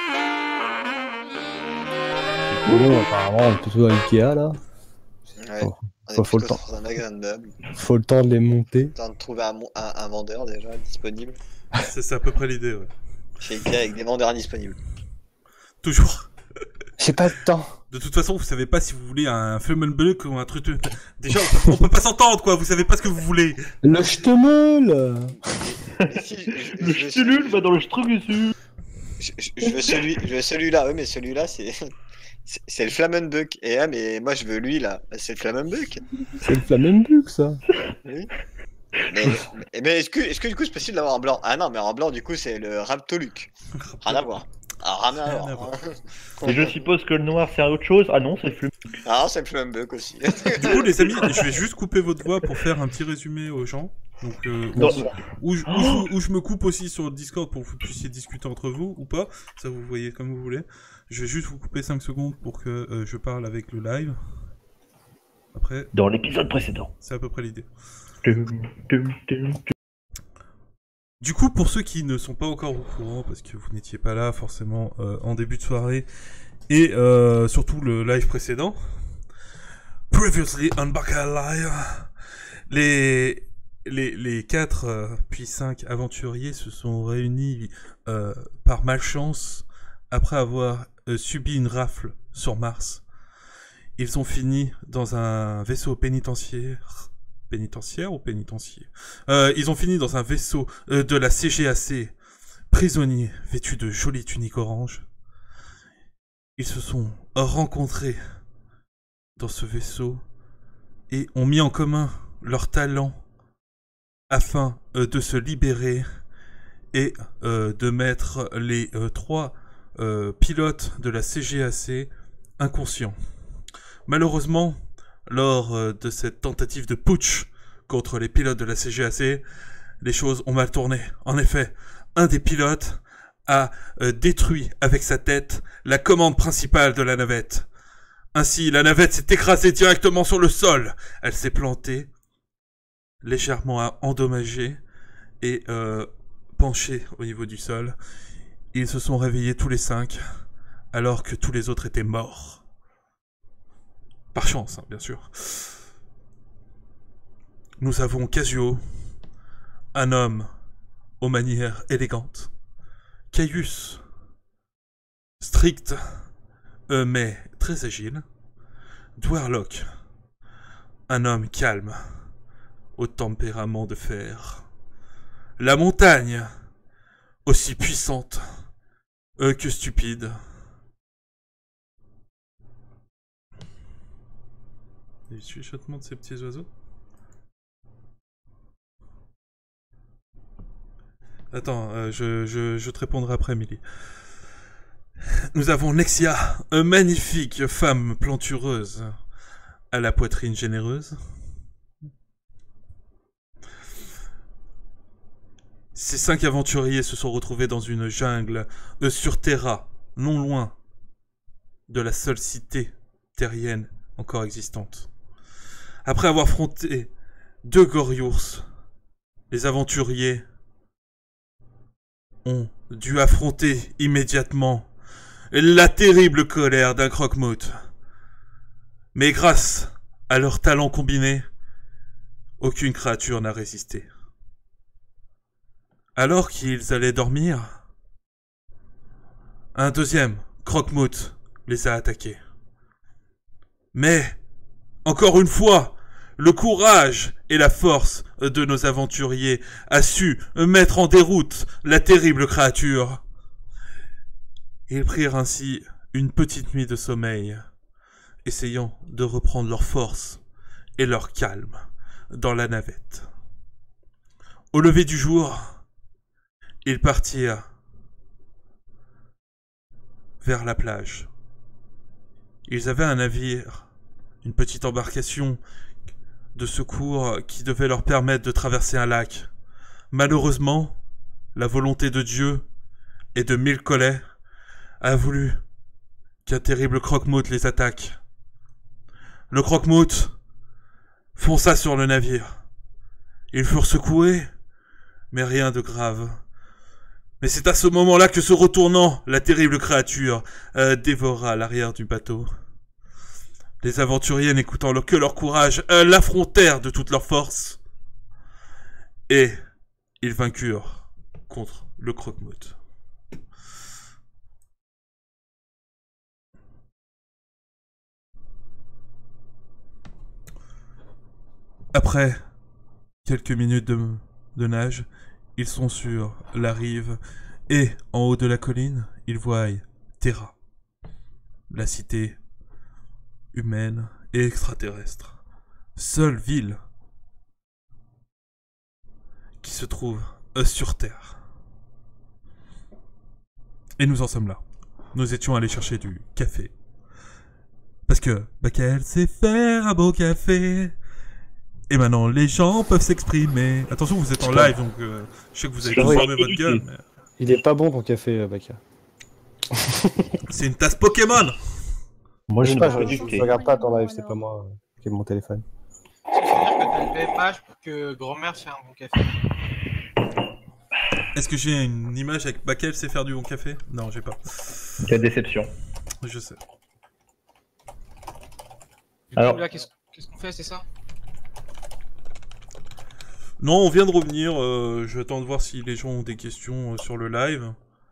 Bon, apparemment, on est plutôt à Ikea, là. Ouais. Oh. On est Faut- faut le plutôt temps. dans un magasin de meubles. Faut le temps de les monter. Temps de trouver un, mon- un, un vendeur déjà disponible. C'est c'est à peu près l'idée, ouais. Chez Ikea avec des vendeurs indisponibles. Toujours. J'ai pas le temps. De toute façon, vous savez pas si vous voulez un Flummenbulk ou un truc... Déjà, on peut, on peut pas s'entendre, quoi. Vous savez pas ce que vous voulez. Le Ch'temeul. Si, je, je, Le je, cellule va dans le strugusu. je, je, je veux celui, je veux celui-là, oui, mais celui-là, c'est, c'est, c'est le Flammenbuck. Et ah, mais moi, je veux lui, là. C'est le Flammenbuck. C'est le Flamenbuck, ça. Oui. Mais, mais, mais est-ce que, est-ce que du coup, c'est possible d'avoir en blanc? Ah non, mais en blanc, du coup, c'est le Raptoluc. Rien à voir. Ah, rien à Rien voir. à voir. Et je suppose que le noir c'est autre chose. Ah non, c'est le flux. Ah, c'est le Flammenbuck aussi. Du coup, les amis, je vais juste couper votre voix pour faire un petit résumé aux gens. Donc, euh, Non. où, où je, où je- où je me coupe aussi sur le Discord pour que vous puissiez discuter entre vous ou pas. Ça, vous voyez comme vous voulez. Je vais juste vous couper cinq secondes pour que euh, je parle avec le live. Après, Dans l'épisode précédent. c'est à peu près l'idée. Tum, tum, tum, tum. Du coup, pour ceux qui ne sont pas encore au courant, parce que vous n'étiez pas là forcément euh, en début de soirée, et euh, surtout le live précédent, Previously on Baka Live, les, les, les quatre euh, puis cinq aventuriers se sont réunis euh, par malchance après avoir euh, subi une rafle sur Mars. Ils ont fini dans un vaisseau pénitentiaire. Pénitentiaire ou pénitencier euh, Ils ont fini dans un vaisseau euh, de la C G A C, prisonniers vêtus de jolies tuniques oranges. Ils se sont rencontrés dans ce vaisseau et ont mis en commun leurs talents afin euh, de se libérer et euh, de mettre les euh, trois euh, pilotes de la C G A C inconscients. Malheureusement, lors euh, de cette tentative de putsch contre les pilotes de la C G A C, les choses ont mal tourné. En effet, un des pilotes a euh, détruit avec sa tête la commande principale de la navette. Ainsi, la navette s'est écrasée directement sur le sol. Elle s'est plantée, légèrement endommagée et euh, penchée au niveau du sol. Ils se sont réveillés tous les cinq, alors que tous les autres étaient morts. Par chance, hein, bien sûr. Nous avons Casio, un homme aux manières élégantes. Caius, strict, euh, mais très agile. Dwarlock, un homme calme, au tempérament de fer. La montagne, aussi puissante euh, que stupide. Les chuchotements de ces petits oiseaux. Attends, euh, je, je, je te répondrai après, Millie. Nous avons Nexia, une magnifique femme plantureuse, à la poitrine généreuse. Ces cinq aventuriers se sont retrouvés dans une jungle euh, sur Terra, non loin de la seule cité terrienne encore existante. Après avoir affronté deux Goryours, les aventuriers ont dû affronter immédiatement la terrible colère d'un croque-moute. Mais grâce à leurs talents combinés, aucune créature n'a résisté. Alors qu'ils allaient dormir, un deuxième croque-moute les a attaqués. Mais, encore une fois, le courage et la force de nos aventuriers a su mettre en déroute la terrible créature. Ils prirent ainsi une petite nuit de sommeil, essayant de reprendre leur force et leur calme dans la navette. Au lever du jour, ils partirent vers la plage. Ils avaient un navire, une petite embarcation de secours qui devait leur permettre de traverser un lac. Malheureusement, la volonté de Dieu et de mille collets a voulu qu'un terrible croque-moute les attaque. Le croque-moute fonça sur le navire. Ils furent secoués, mais rien de grave. Mais c'est à ce moment-là que, se retournant, la terrible créature euh, dévora l'arrière du bateau. Les aventuriers, n'écoutant que leur courage, euh, l'affrontèrent de toute leur force. Et ils vaincurent contre le croque-moute. Après quelques minutes de, de nage, ils sont sur la rive et en haut de la colline, ils voient Terra, la cité humaine et extraterrestre. Seule ville qui se trouve euh, sur Terre. Et nous en sommes là. Nous étions allés chercher du café. Parce que Bakael sait faire un beau café. Et maintenant, les gens peuvent s'exprimer. Attention, vous êtes en live, donc euh, je sais que vous avez Oui. fermé votre gueule. Mais... Il est pas bon ton café, euh, Baka. c'est une tasse Pokémon. Moi, Je je sais ne pas, bois je, que du je thé. regarde pas ton live, c'est pas moi euh, qui ai mon téléphone. Ça veut dire que t'as le même âge pour que grand-mère fait un bon café. Est-ce que j'ai une image avec Bakael sait faire du bon café? Non, j'ai pas. Quelle déception. Je sais. Du Alors- coup, là, qu'est-ce qu'est-ce qu'on fait, c'est ça? Non, on vient de revenir. Euh, je attends de voir si les gens ont des questions euh, sur le live.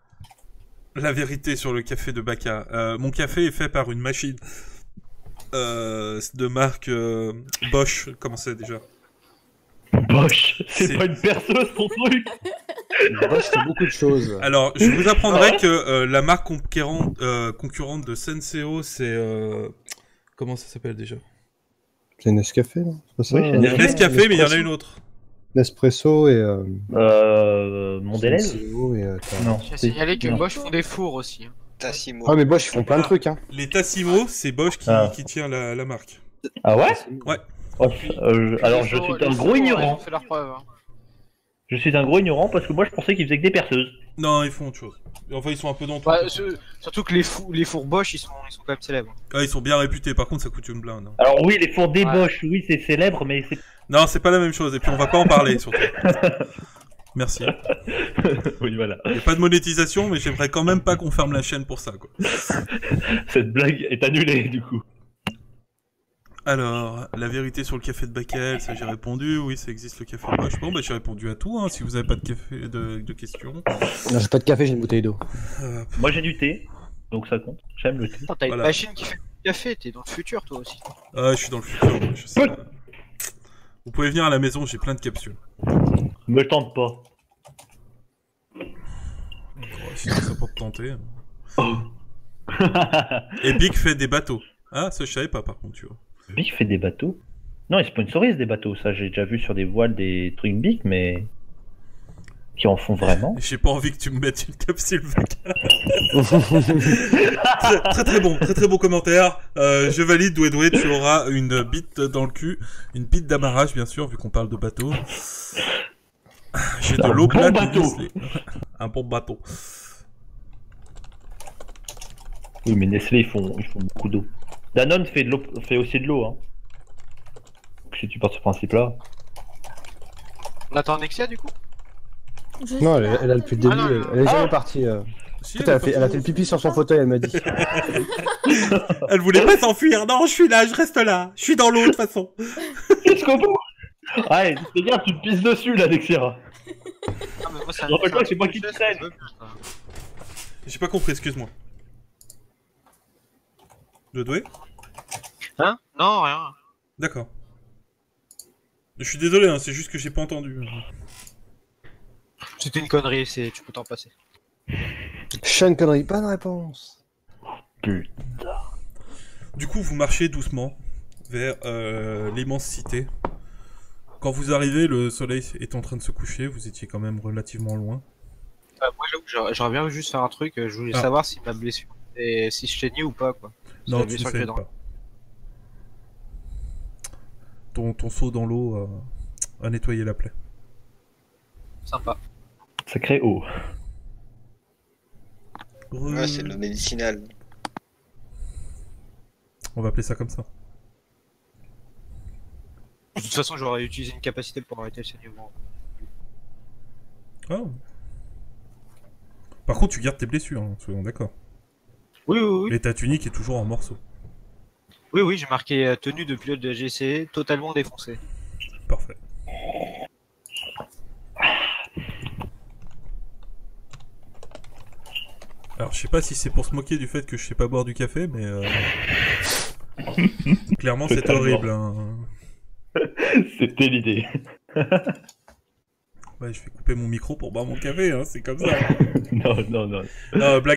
La vérité sur le café de Baka. Euh, mon café est fait par une machine euh, de marque euh, Bosch. Comment c'est déjà? Bosch, c'est C'est- pas une perceuse ton truc. Bosch fait beaucoup de choses. Alors, je vous apprendrai que euh, la marque concurrente, euh, concurrente de Senseo, c'est... euh, comment ça s'appelle déjà? C'est Nescafé, non? C'est pas ça Oui, c'est euh, Nescafé. Nescafé, mais il y en a une autre. Nespresso et... Euh, Euh. Mondelez Senseo et... euh, t'as- Non. J'ai signalé que non. Bosch font des fours aussi. hein. Tassimo. Ah mais Bosch, ils font plein de trucs, hein. Les Tassimo, c'est Bosch qui, Ah. qui tient la, la marque. Ah ouais Ouais. Oh, euh, je- Alors, Les je fours- suis les un fours, gros Ils ignorant. ont fait leur preuve. hein. Je suis un gros ignorant parce que moi, je pensais qu'ils faisaient que des perceuses. Non, ils font autre chose. Enfin, ils sont un peu dans tout. Bah, ce- surtout que les, fou- les fours Bosch, ils sont, ils sont quand même célèbres. Ah, ils sont bien réputés, par contre, ça coûte une blinde. hein. Alors, oui, les fours des Ouais. Bosch, oui, c'est célèbre, mais c'est. Non, c'est pas la même chose, et puis on va pas en parler, surtout. Merci. Oui, voilà. Il n'y a pas de monétisation, mais j'aimerais quand même pas qu'on ferme la chaîne pour ça, quoi. Cette blague est annulée, du coup. Alors, la vérité sur le café de Bakael, ça j'ai répondu, oui, ça existe le café Bosch. Bon, bah j'ai répondu à tout, hein, si vous avez pas de café, de, de questions. Non, j'ai pas de café, j'ai une bouteille d'eau. Euh, Moi, j'ai du thé, donc ça compte. J'aime le thé. Attends, t'as Voilà. une machine qui fait du café, t'es dans le futur toi aussi. ah, je suis dans le futur, moi, je sais. Vous pouvez venir à la maison, j'ai plein de capsules. Me tente pas. Oh, sinon, ça peut te tenter. Oh. Et Big fait des bateaux. Ah, ça je savais pas, par contre, tu vois. Bic fait des bateaux. Non, ils sponsorisent des bateaux, ça j'ai déjà vu sur des voiles des trucs Bic, mais qui en font vraiment. J'ai pas envie que tu me mettes une capsule Baka. très, très très bon, très très bon commentaire. Euh, je valide, doué doué, tu auras une bite dans le cul, une bite d'amarrage bien sûr, vu qu'on parle de bateau. J'ai de Un l'eau bon plate et bateau. Nestlé. Un bon bateau. Oui, mais Nestlé, ils font, ils font beaucoup d'eau. Danone fait, de l'eau, fait aussi de l'eau, hein. Donc, si tu pars de ce principe-là. On attend Nexia du coup? Je Non, sais elle, pas, elle a depuis le Ah, début, non, elle, non. elle est jamais Ah partie. euh. Si, Putain, elle, a pas fait, elle a fait le trop. pipi sur son fauteuil, elle m'a dit. Elle voulait pas s'enfuir. Non, je suis là, je reste là. Je suis dans l'eau de toute façon. Jusqu'au bout. Ouais, c'est bien, tu te pisses dessus, là, Nexira. Ah, mais moi, ça Je rappelle pas que c'est moi qui te te traîne. J'ai pas compris, excuse-moi. De doué? Hein? Non, rien. D'accord. Je suis désolé, hein, c'est juste que j'ai pas entendu. C'était une connerie, c'est... tu peux t'en passer. Sean connerie, pas de réponse. Putain. Du coup, vous marchez doucement vers euh, l'immense cité. Quand vous arrivez, le soleil est en train de se coucher. Vous étiez quand même relativement loin. Euh, moi, j'avoue, j'aurais- j'aurais bien juste faire un truc. euh, Je voulais Ah. savoir si ma blessure et si je saignais ou pas, quoi. Si Non, la tu ne blessure que sais j'ai dans- pas. Ton, ton saut dans l'eau euh, a nettoyé la plaie. Sympa. Sacré eau. Ouais, c'est le médicinal. On va appeler ça comme ça. De toute façon, j'aurais utilisé une capacité pour arrêter le saignement. Ah. Par contre, tu gardes tes blessures, hein, soyons d'accord. Oui, oui, oui. Et ta tunique est toujours en morceaux. Oui, oui, j'ai marqué euh, tenue de pilote de G C, totalement défoncée. Parfait. Alors, je sais pas si c'est pour se moquer du fait que je sais pas boire du café, mais euh... clairement, c'est Totalement. horrible. Hein. C'était l'idée. Ouais, je vais couper mon micro pour boire mon café, hein, c'est comme ça. non, non, non. Non, blague